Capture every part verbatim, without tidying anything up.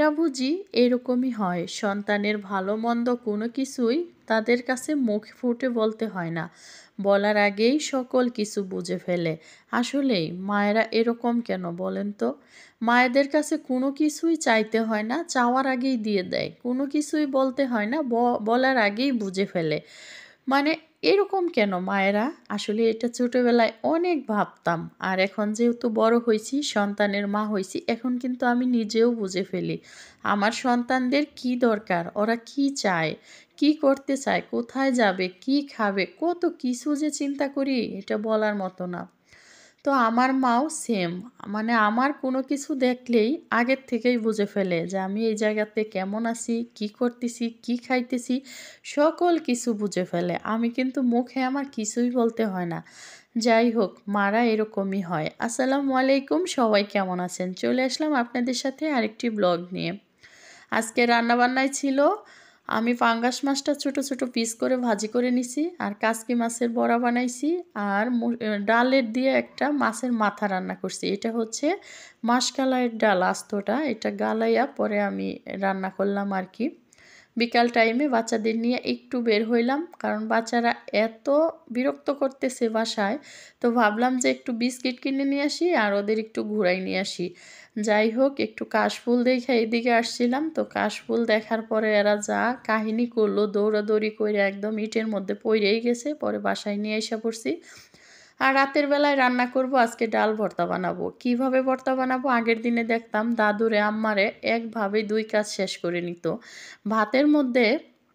মায়েরা বুঝি এরকমই হয়, সন্তানের ভালো মন্দ কোনো কিছুই তাদের কাছে মুখ ফুটে বলতে হয় না, বলার আগেই সকল কিছু বুঝে ফেলে। আসলেই মায়েরা এরকম কেন বলেন তো? মায়েদের কাছে কোনো কিছুই চাইতে হয় না, চাওয়ার আগেই দিয়ে দেয়। কোনো কিছুই বলতে হয় না, বলার আগেই বুঝে ফেলে। মানে এরকম কেন মায়েরা? আসলে এটা ছোটবেলায় অনেক ভাবতাম, আর এখন যেহেতু বড় হয়েছি, সন্তানের মা হয়েছি, এখন কিন্তু আমি নিজেও বুঝে ফেলি আমার সন্তানদের কি দরকার, ওরা কি চায়, কি করতে চায়, কোথায় যাবে, কি খাবে, কত কিছু যে চিন্তা করি এটা বলার মতো না। তো আমার মাও সেম, মানে আমার কোনো কিছু দেখলেই আগের থেকেই বুঝে ফেলে যে আমি এই জায়গাতে কেমন আছি, কি করতেছি, কি খাইতেছি, সকল কিছু বুঝে ফেলে। আমি কিন্তু মুখে আমার কিছুই বলতে হয় না। যাই হোক, মারা এরকমই হয়। আসসালামু আলাইকুম, সবাই কেমন আছেন? চলে আসলাম আপনাদের সাথে আরেকটি ব্লগ নিয়ে। আজকে রান্নাবান্নায় ছিল, আমি পাঙ্গাস মাছটা ছোট ছোট পিস করে ভাজি করে নিছি, আর কাসকি মাছের বড়া বানাইছি, আর ডালের দিয়ে একটা মাছের মাথা রান্না করছি। এটা হচ্ছে মাসকালাইয়ের ডাল, আস্তটা, এটা গালাইয়া পরে আমি রান্না করলাম আর কি। বিকাল টাইমে বাচ্চাদের নিয়ে একটু বের হইলাম, কারণ বাচ্চারা এত বিরক্ত করতেছে বাসায়, তো ভাবলাম যে একটু বিস্কিট কিনে নিয়ে আসি আর ওদের একটু ঘুরাই নিয়ে আসি। যাই হোক, একটু কাশফুল দেখে এদিকে আসছিলাম, তো কাশফুল দেখার পরে এরা যা কাহিনী করলো, দৌড়াদৌড়ি করে একদম ইটের মধ্যে পড়েই গেছে। পরে বাসায় নিয়ে এসে পড়ছি। আর রাতের বেলায় রান্না করব আজকে ডাল ভর্তা বানাবো। কিভাবে ভর্তা বানাবো? আগের দিনে দেখতাম দাদুরে আম্মারে একভাবে দুই কাজ শেষ করে নিত। ভাতের মধ্যে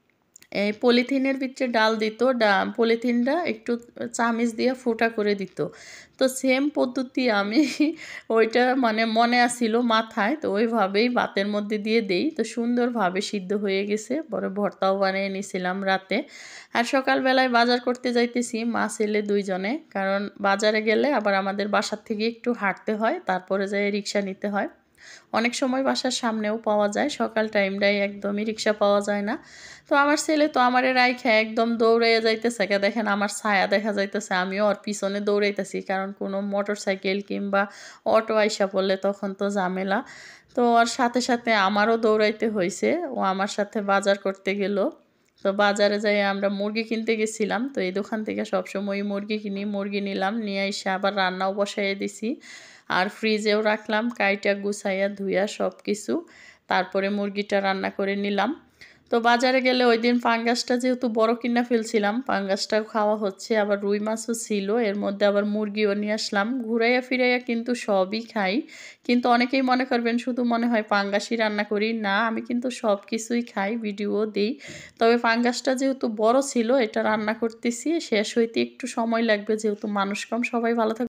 এই পলিথিনের ভিতরে ডাল দিত, ডা পলিথিনটা একটু চামিচ দিয়ে ফুটা করে দিত। তো সেম পদ্ধতি আমি ওইটা মানে মনে আসছিল মাথায়, তো ওইভাবেই ভাতের মধ্যে দিয়ে দেই, তো সুন্দরভাবে সিদ্ধ হয়ে গেছে। পরে ভর্তাও বানিয়ে নিয়েছিলাম রাতে। আর সকালবেলায় বাজার করতে যাইতেছি মা ছেলে দুইজনে, কারণ বাজারে গেলে আবার আমাদের বাসার থেকে একটু হাঁটতে হয়, তারপরে যাই রিক্সা নিতে হয়। অনেক সময় বাসার সামনেও পাওয়া যায়, সকাল টাইমটাই একদমই রিক্সা পাওয়া যায় না। তো আমার ছেলে তো আমারে রাইখা একদম দৌড়াইয়া যাইতেছে, দেখেন আমার ছায়া দেখা যাইতেছে, আমিও ওর পিছনে দৌড়াইতেছি, কারণ কোনো মোটর সাইকেল কিংবা অটো আইসা পড়লে তখন তো ঝামেলা। তো ওর সাথে সাথে আমারও দৌড়াইতে হয়েছে, ও আমার সাথে বাজার করতে গেল। তো বাজারে যাই আমরা মুরগি কিনতে গেছিলাম, তো এই দোকান থেকে সবসময় মুরগি কিনি, মুরগি নিলাম, নিয়ে এসে আবার রান্নাও বসাইয়ে দিছি, আর ফ্রিজেও রাখলাম কাইটা গুছাইয়া ধুইয়া সব কিছু। তারপরে মুরগিটা রান্না করে নিলাম। তো বাজারে গেলে ওই দিন পাঙ্গাসটা যেহেতু বড় কিনা ফেলছিলাম, পাঙ্গাসটাও খাওয়া হচ্ছে, আবার রুই মাছও ছিল, এর মধ্যে আবার মুরগিও নিয়ে আসলাম। ঘুরাইয়া ফিরাইয়া কিন্তু সবই খাই, কিন্তু অনেকেই মনে করবেন শুধু মনে হয় পাঙ্গাসই রান্না করি, না, আমি কিন্তু সব কিছুই খাই, ভিডিও দিই। তবে পাঙ্গাসটা যেহেতু বড় ছিল, এটা রান্না করতেছি, শেষ হইতে একটু সময় লাগবে, যেহেতু মানুষ কম। সবাই ভালো থাকবে।